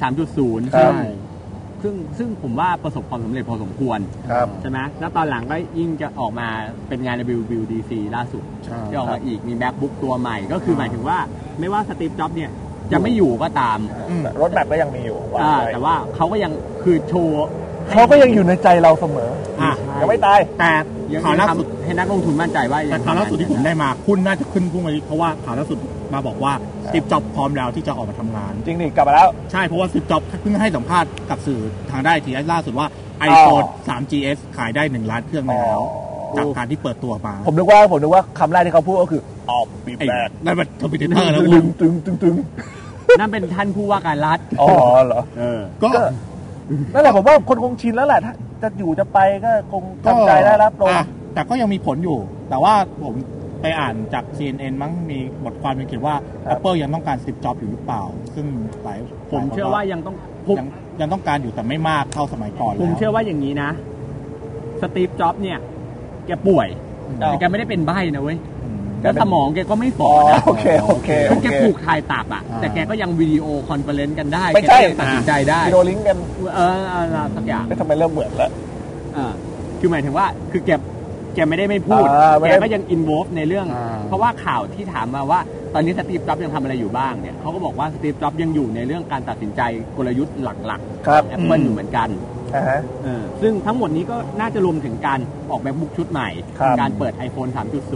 3.0 ซึ่งผมว่าประสบความสำเร็จพอสมควรใช่ไหมแล้วตอนหลังก็ยิ่งจะออกมาเป็นงาน WWDC ล่าสุดที่ออกมาอีกมี MacBook ตัวใหม่ก็คือหมายถึงว่าไม่ว่าสตีฟ จ็อบส์เนี่ยจะไม่อยู่ก็ตามรถแมพก็ยังมีอยู่แต่ว่าเขาก็ยังคือโชว์เขาก็ยังอยู่ในใจเราเสมอยังไม่ตายแต่ข่าวล่าสุดให้นักลงทุนมั่นใจว่าแต่ข่าวล่าสุดที่ผมได้มาคุณน่าจะขึ้นพุ่งไปเพราะว่าข่าวล่าสุดมาบอกว่าสตีฟ จ็อบส์พร้อมแล้วที่จะออกมาทำงานจริงดิกลับมาแล้วใช่เพราะว่าสตีฟ จ็อบส์เพิ่งให้สัมภาษณ์กับสื่อทางได้ทีล่าสุดว่า iPhone 3GS ขายได้1 ล้านเครื่องแล้วจากการที่เปิดตัวมาผมนึกว่าคำแรกที่เขาพูดก็คือออกปีแรกนั่นมันคอมพิวเตอร์แล้วตึงนั่นเป็นท่านผู้ว่าการรัฐเหรอก็นั่นแหละผมว่าคนคงชินแล้วแหละถ้าจะอยู่จะไปก็คงทำใจได้รับลงแต่ก็ยังมีผลอยู่แต่ว่าผมไปอ่านจาก CNN มั้งมีบทความเขียนว่า Apple ยังต้องการสตีฟ จ็อบส์อยู่หรือเปล่าซึ่งผมเชื่อว่ายังต้องการอยู่แต่ไม่มากเท่าสมัยก่อนผมเชื่อว่าอย่างนี้นะสตีฟ จ็อบส์เนี่ยแกป่วยแต่แกไม่ได้เป็นใบ้นะเว้ยแล้วสมองแกก็ไม่ฝ่อนะโอเคแกปลูกถ่ายตับอ่ะแต่แกก็ยังวิดีโอคอนเฟอเรนซ์กันได้ไม่ใช่ตัดสินใจได้วิดีโอลิงก์กันสักอย่างทำไมเริ่มเหมือนแล้วคือหมายถึงว่าคือแกไม่ได้ไม่พูดแกก็ยังอินโวล์ฟในเรื่องเพราะว่าข่าวที่ถามมาว่าตอนนี้สตีฟ จ็อบส์ยังทำอะไรอยู่บ้างเนี่ยเขาก็บอกว่าสตีฟ จ็อบส์ยังอยู่ในเรื่องการตัดสินใจกลยุทธ์หลักๆของ Apple อยู่เหมือนกันซึ่งทั้งหมดนี้ก็น่าจะรวมถึงการออก MacBook ชุดใหม่การเปิด iPhone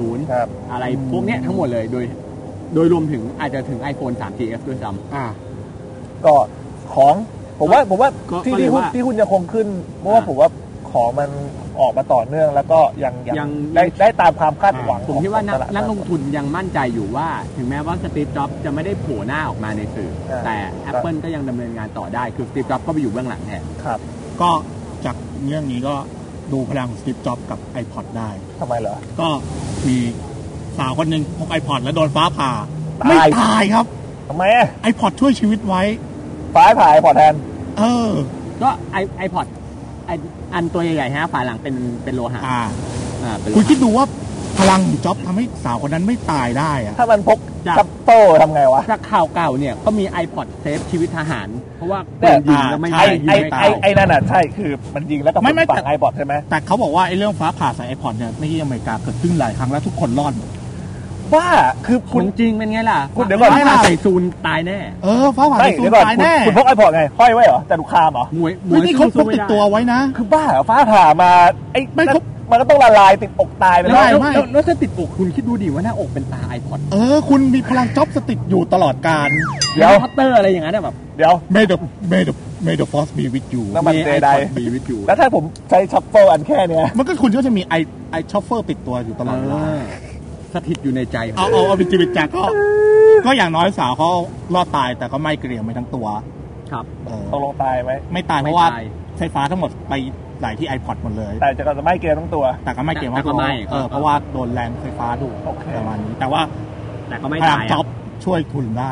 3.0 อะไรพวกนี้ทั้งหมดเลยโดยรวมถึงอาจจะถึง iPhone 3GS ด้วยซ้ำก็ของผมว่าที่หุ้นยังคงขึ้นเพราะว่าผมว่าของมันออกมาต่อเนื่องแล้วก็ยังได้ตามความคาดหวังผมคิดว่านักลงทุนยังมั่นใจอยู่ว่าถึงแม้ว่าสตีฟ จ็อบส์จะไม่ได้โผล่หน้าออกมาในสื่อแต่ Apple ก็ยังดำเนินงานต่อได้คือสตีฟ จ็อบส์ก็ไปอยู่เบื้องหลังแทนครับก็จากเรื่องนี้ก็ดูพลังของสตีฟ จ็อบส์กับ iPod ได้ทำไมเหรอก็มีสาวคนหนึ่งพก iPod แล้วโดนฟ้าผ่าไม่ตายครับทำไม iPod ช่วยชีวิตไว้ฟ้าผ่า iPod แทนก็iPodอันตัวใหญ่ๆฮะฝาหลังเป็นโลหะคุณคิดดูว่าพลังของจ็อบทำให้สาวคนนั้นไม่ตายได้อะถ้ามันพกจับโต้ทำไงวะจากข่าวเก่าเนี่ยก็มี iPod เซฟชีวิตทหารเพราะว่ายิงแล้วไม่ตายไอ้นั่นน่ะใช่คือมันยิงแล้วก็ไม่ฝั่ง iPod ใช่ไหมแต่เขาบอกว่าไอ้เรื่องฟ้าผ่าใส่ iPod เนี่ยในที่อเมริกาเกิดขึ้นหลายครั้งแล้วทุกคนรอดบ้าคือคุณจริงเป็นไงล่ะคุณเดี๋ยวก่อนฟ้าผ่าใส่ซูนตายแน่ฟ้าผ่าใส่ซูนตายแน่คุณพก iPod ไงห้อยไว้เหรอแต่ดูคามเหรอไม่ที่เขาพกติดตัวไว้นะคือบ้าฟ้าผ่ามาไอ้ไม่มันก็ต้องละลายติดอกตายไปแล้วถ้าติดอกคุณคิดดูดิว่าหน้าอกเป็นตา iPod คุณมีพลังจ็อบสติดอยู่ตลอดกาลเดี๋ยวพัตเตอร์อะไรอย่างนั้นแบบเดี๋ยว May the force be with you แล้วมันเจได be with you แล้วถ้าผมใช้ชัฟเฟิลอันแค่เนี้ยมันก็คุณก็จะมีไอชัฟเฟิลติดตัวอยู่ตลอดเวลาสถิตอยู่ในใจเอาเป็นจริงจังก็อย่างน้อยสาวเขารอดตายแต่ก็ไม่เกรียมไปทั้งตัวครับต้องลงตายไหมไม่ตายเพราะว่าไฟฟ้าทั้งหมดไปไหลที่ iPod หมดเลยแต่จะไม่เกรียมทั้งตัวแต่ก็ไม่เกรียมทั้งตัวเพราะว่าโดนแรงไฟฟ้าดูประมาณนี้แต่ก็ไม่ตายจ็อบช่วยคุณได้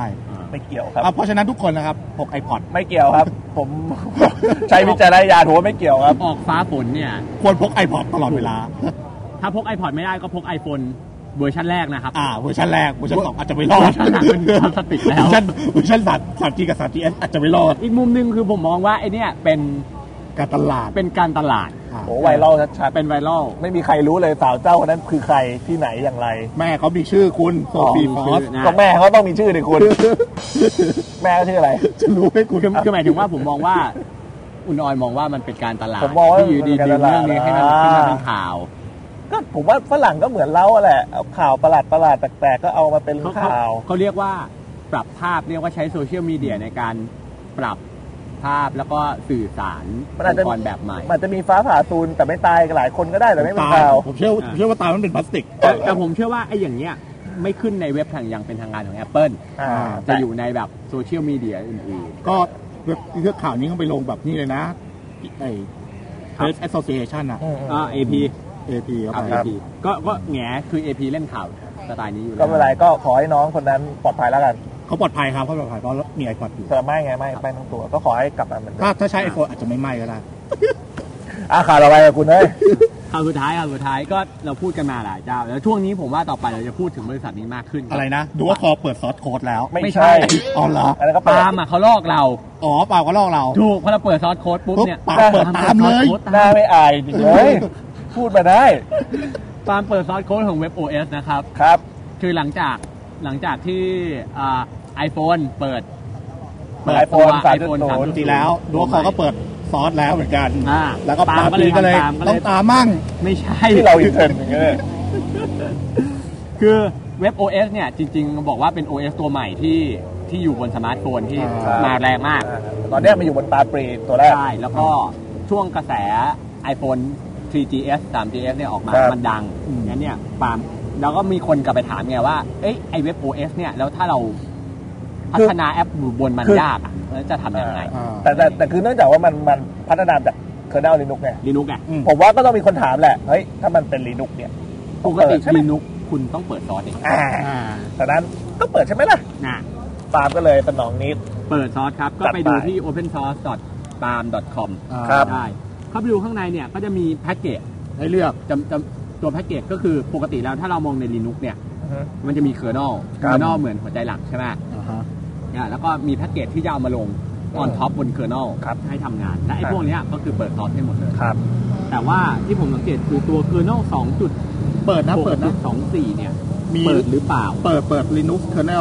ไม่เกี่ยวครับเพราะฉะนั้นทุกคนนะครับพก iPod ไม่เกี่ยวครับ ผมใช้วิจารณญาณผมว่าไม่เกี่ยวครับออกฟ้าฝนเนี่ยควรพก iPod ตลอดเวลาถ้าพก iPod ไม่ได้ก็พก iPhone เวอร์ชันแรกนะครับเวอร์ชันแรกเวอร์ชัน2อาจจะไม่รอดเวอร์ชันหลังเป็นพลาสติกแล้วเวอร์ชัน3G กับ 3GS อาจจะไม่รอดอีกมุมนึงคือผมมองว่าไอ้นี่เป็นการตลาดโอ้ไวรัลชัดเป็นไวรัลไม่มีใครรู้เลยสาวเจ้าคนนั้นคือใครที่ไหนอย่างไรแม่เขามีชื่อคุณโซฟีฟอสก็แม่เขาต้องมีชื่อดิคุณแม่ชื่ออะไรจะรู้ให้คุณคือหมายถึงว่าผมมองว่าอุ่นออยมองว่ามันเป็นการตลาดที่อยู่ดีๆเรื่องนี้ให้มันขึ้นมาเป็นข่าวก็ผมว่าฝรั่งก็เหมือนเราแหละเอาข่าวประหลาดแปลกๆก็เอามาเป็นข่าวเขาเรียกว่าปรับภาพเรียกว่าใช้โซเชียลมีเดียในการปรับภาพแล้วก็สื่อสารองค์กรแบบใหม่มันจะมีฟ้าผ่าซูนแต่ไม่ตายหลายคนก็ได้แต่ไม่เป็นข่าวผมเชื่อว่าตายมันเป็นพลาสติกแต่ผมเชื่อว่าไอ้อย่างเงี้ยไม่ขึ้นในเว็บอย่างเป็นทางการของ Apple จะอยู่ในแบบโซเชียลมีเดียอื่นๆก็เว็บข่าวนี้ก็ไปลงแบบนี้เลยนะไอ้ Press Association AP ครับ AP ก็แง่คือ AP เล่นข่าวสไตล์นี้อยู่แล้วก็ไม่เป็นไรก็ขอให้น้องคนนั้นปลอดภัยแล้วกันเขาปลอดภัยครับเขาปลอดภัยเพราะมี iPod อยู่แต่ไม่ทั้งตัวก็ขอให้กลับมาเหมือนถ้าใช้ iPhone อาจจะไม่ไหม้ก็ได้ข่าวอะไรกับคุณเอ้ยข่าวสุดท้ายก็เราพูดกันมาหลายเจ้าแล้วช่วงนี้ผมว่าต่อไปเราจะพูดถึงบริษัทนี้มากขึ้นอะไรนะดูว่าคอเปิดซอสโค้ดแล้วไม่ใช่อ๋อเหรอปาล์มเขาลอกเราปาล์มเขาลอกเราถูกพอเราเปิดซอสโค้ดปุ๊บเนี่ยปาล์มเปิดตามเลยหน้าไม่อายจริงเลยพูดมาได้ปาล์มเปิดซอสโค้ดของเว็บ OS นะครับครับคือหลังจากที่iPhone เปิด iPhone 3.0จริงแล้วดูว่าเขาก็เปิดซอสแล้วเหมือนกันแล้วก็ปาล์มก็เลยต้องตามมั่งไม่ใช่ที่เราอินเทอร์อย่างเงี้ยคือเว็บ OS เนี่ยจริงๆบอกว่าเป็น OS ตัวใหม่ที่อยู่บนสมาร์ทโฟนที่มาแรงมากตอนนี้มาอยู่บนตาปรีตัวแรกใช่แล้วก็ช่วงกระแส iPhone 3GS 3GS เนี่ยออกมามันดังงั้นเนี่ยปาล์มแล้วก็มีคนกลับไปถามไงว่าไอ้เว็บ OS เนี่ยแล้วถ้าเราพัฒนาแอปบนมันยากแล้วจะทำยังไงแต่คือเนื่องจากว่ามันพัฒนาจากเคอร์เนล Linux ไง Linux ไงผมว่าก็ต้องมีคนถามแหละเฮ้ยถ้ามันเป็น Linux เนี่ยปกติ Linux คุณต้องเปิดซอสเองแต่นั้นก็เปิดใช่ไหมล่ะปาล์มก็เลยเป็นหนองนิดเปิดซอสครับก็ไปดูที่ opensource.palm.com ได้เข้าไปดูข้างในเนี่ยก็จะมีแพ็กเกจให้เลือกตัวแพ็กเกจก็คือปกติแล้วถ้าเรามองใน Linux เนี่ยมันจะมีเคอร์เนลเหมือนหัวใจหลักใช่ไหมแล้วก็มีแพ็กเกจที่จะเอามาลงon top บนเคอร์เนลให้ทำงานและไอ้พวกนี้ก็คือเปิดซอสให้หมดเลยแต่ว่าที่ผมสังเกตคือตัวเคอร์เนลเปิดนะ 2.24เนี่ยเปิดหรือเปล่าเปิด Linux kernel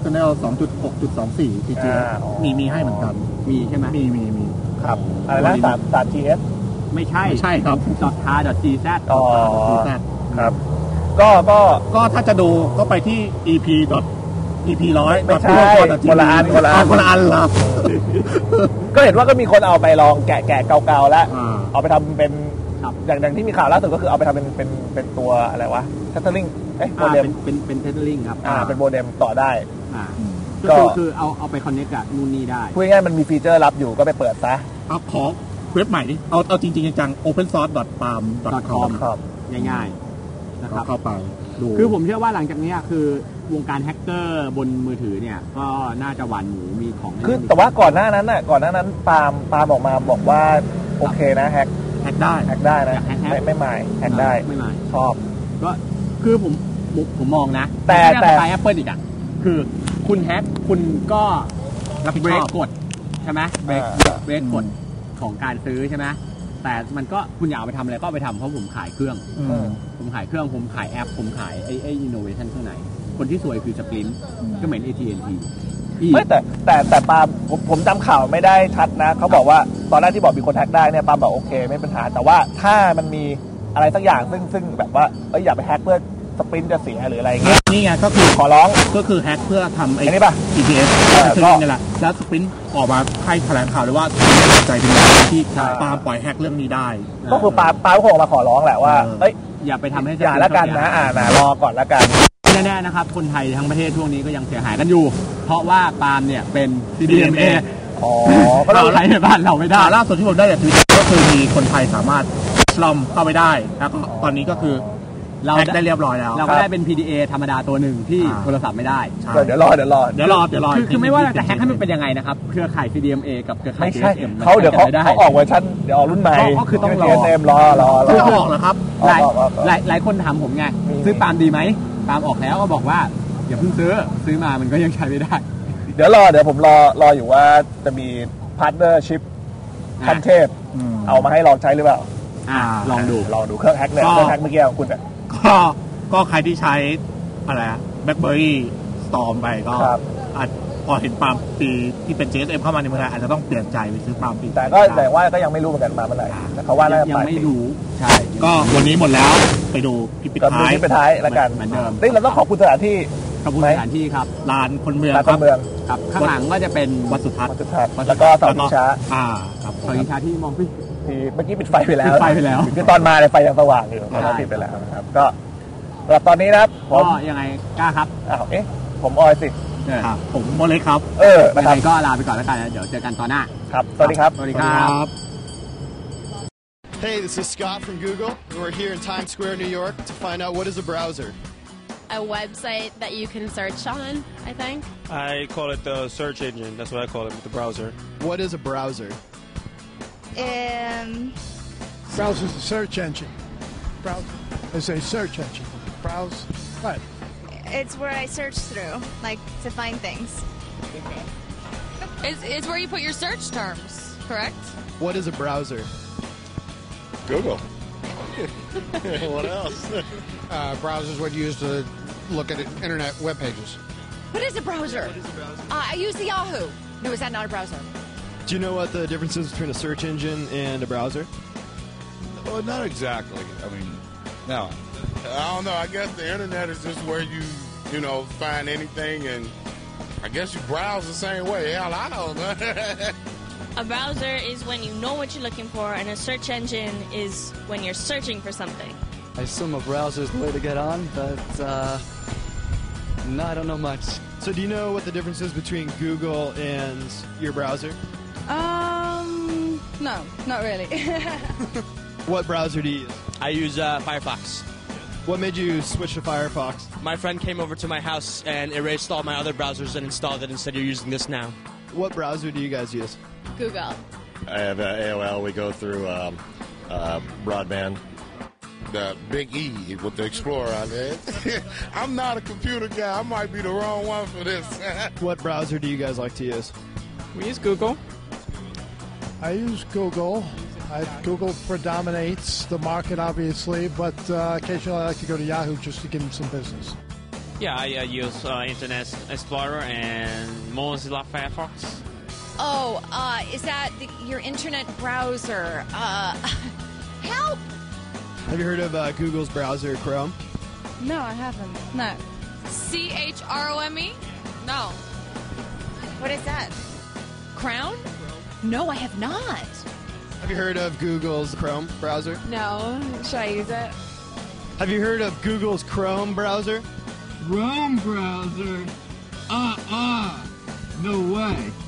2.6.24 จริงๆมีให้เหมือนกันมีใช่ไหมมีครับอะไรนะ 3GS ไม่ใช่ครับ .tar.gz ครับก็ถ้าจะดูก็ไปที่ EP 100 ไม่ใช่คนละอันเหรอก็เห็นว่าก็มีคนเอาไปลองแกะเก่าๆแล้วเอาไปทำเป็นอย่างที่มีข่าวล่าสุดก็คือเอาไปทำเป็นตัวอะไรวะเทสติ้งโมเด็มเป็นเทสติ้งครับเป็นโมเด็มต่อได้ก็คือเอาไปคอนเนคกับนู่นนี่ได้พูดง่ายๆมันมีฟีเจอร์รับอยู่ก็ไปเปิดซะเอาขอเว็บใหม่ดิเอาจริงๆจัง opensource.palm.com ง่ายๆนะครับเข้าไปดูคือผมเชื่อว่าหลังจากนี้คือวงการแฮกเกอร์บนมือถือเนี่ยก็น่าจะหวานหมูมีของคือแต่ว่าก่อนหน้านั้นปาล์มออกมาบอกว่าโอเคนะแฮกได้นะไม่หมายแฮกได้ไม่หมายชอบก็คือผมมองนะแต่สไตล์ Apple อีกอ่ะคือคุณแฮกคุณก็เบรกกฎใช่ไหมเบรกกฎของการซื้อใช่ไหมแต่มันก็คุณอยากเอาไปทำอะไรก็ไปทำเพราะผมขายเครื่องผมขายแอปผมขายไอ้ innovation ข้างในคนที่สวยคือสปรินต์ก็เหมือน AT&T ไม่แต่ปาล์มผมจำข่าวไม่ได้ชัดนะเขาบอกว่าตอนแรกที่บอกมีคนแฮกได้เนี่ยปาล์มบอกโอเคไม่เป็นปัญหาแต่ว่าถ้ามันมีอะไรสักอย่างซึ่งแบบว่าอย่าไปแฮกเพื่อสปรินต์จะเสียหรืออะไรเงี้ยนี่ไงก็คือขอร้องก็คือแฮกเพื่อทำไอ้นี่ป่ะ GPS ก็นี่แหละแล้วสปรินต์ออกมาให้แถลงข่าวเลยว่าใจเป็นอย่างที่ปาล์มปล่อยแฮกเรื่องนี้ได้ก็คือปาล์มคงมาขอร้องแหละว่าอย่าไปทำให้อย่าละกันนะรอก่อนละกันแน่ๆนะครับคนไทยทั้งประเทศช่วงนี้ก็ยังเสียหายกันอยู่เพราะว่าปาล์มเนี่ยเป็น CDMA ก็เราใช้ในบ้านเราไม่ได้ล่าสุดที่ผมได้จาก Twitter ก็คือมีคนไทยสามารถลอมเข้าไปได้แล้วก็ตอนนี้ก็คือแฮ็กได้เรียบร้อยแล้วเราก็ได้เป็น PDA ธรรมดาตัวหนึ่งที่โทรศัพท์ไม่ได้เดี๋ยวรอคือไม่ว่าเราจะแฮ็กให้มันเป็นยังไงนะครับเครือข่าย CDMA กับเครือข่าย TSM เขาเดี๋ยวเขาออกเวอร์ชันเดี๋ยวออกรุ่นใหม่ก็คือต้องรอ TSM รอออกแล้วครับหลายคนถามผมไงซื้อปาล์มดีไหมปาล์มออกแล้วก็บอกว่าอย่าเพิ่งซื้อมามันก็ยังใช้ไม่ได้เดี๋ยวผมรออยู่ว่าจะมีพาร์ทเนอร์ชิพขั้นเทพเอามาให้ลองใช้หรือเปล่าลองดูเครื่องแฮกเนี่ยเครื่องแฮกเมื่อกี้ของคุณก็ใครที่ใช้อะไรBlackBerry Storm ไปก็พอเห็นปาล์มปีที่เป็น GSM เข้ามาในเมืองไทยอาจจะต้องเปลี่ยนใจไปซื้อปาล์มปีแต่ว่าก็ยังไม่รู้เหมือนกันมาเมื่อไหร่แต่เขาว่ายังไม่รู้ใช่ก็วันนี้หมดแล้วไปดูพิพิธภัณฑ์ไปท้ายแล้วกันเหมือนเดิมนี่เราต้องขอบคุณสถานที่สถานที่ครับลานคนเมืองครับข้างหลังก็จะเป็นวัดสุทัศน์แล้วก็เสาชิงช้าครับเสาชิงช้าที่มองพี่เมื่อกี้ปิดไฟไปแล้วคือตอนมาไฟยังสว่างอยู่ตอนปิดไปแล้วนะครับก็สำหรับตอนนี้นะครับผมยังไงกล้าครับผมออยสิผมโมเล็กครับยังไงก็ลาไปก่อนแล้วกันเดี๋ยวเจอกันตอนหน้าครับสวัสดีครับ Hey, this is Scott from Google. We're here in Times Square, New York to find out what is a browser. A website that you can search on, I think. I call it the search engine. That's what I call it, the browser. What is a browser? Browser is a search engine. Browser is a search engine. Browse, what? It's where I search through, like to find things. It's where you put your search terms, correct? What is a browser? Google. What else? Browser is what you use to look at internet web pages. What is a browser? I use the Yahoo. No, is that not a browser? Do you know what the difference is between a search engine and a browser? Well, not exactly. I mean, no. I don't know. I guess the internet is just where you find anything, and I guess you browse the same way. Hell, I don't know. A browser is when you know what you're looking for, and a search engine is when you're searching for something. I assume a browser is the way to get on, but no, I don't know much. So do you know what the difference is between Google and your browser? No, not really. What browser do you use? I use Firefox. What made you switch to Firefox? My friend came over to my house and erased all my other browsers and installed it and said, you're using this now. What browser do you guys use? Google. I have AOL. We go through broadband. The Big E with the Explorer on it. I'm not a computer guy. I might be the wrong one for this. What browser do you guys like to use? We use Google. I use Google. Google predominates the market, obviously, but occasionally I like to go to Yahoo just to get in some business. Yeah, I use Internet Explorer and Mozilla Firefox. Oh, is that your internet browser? Help! Have you heard of Google's browser, Chrome? No, I haven't. No. CHROME? No. What is that? Crown? No, I have not. Have you heard of Google's Chrome browser? No. Should I use it? Have you heard of Google's Chrome browser? Chrome browser? No way.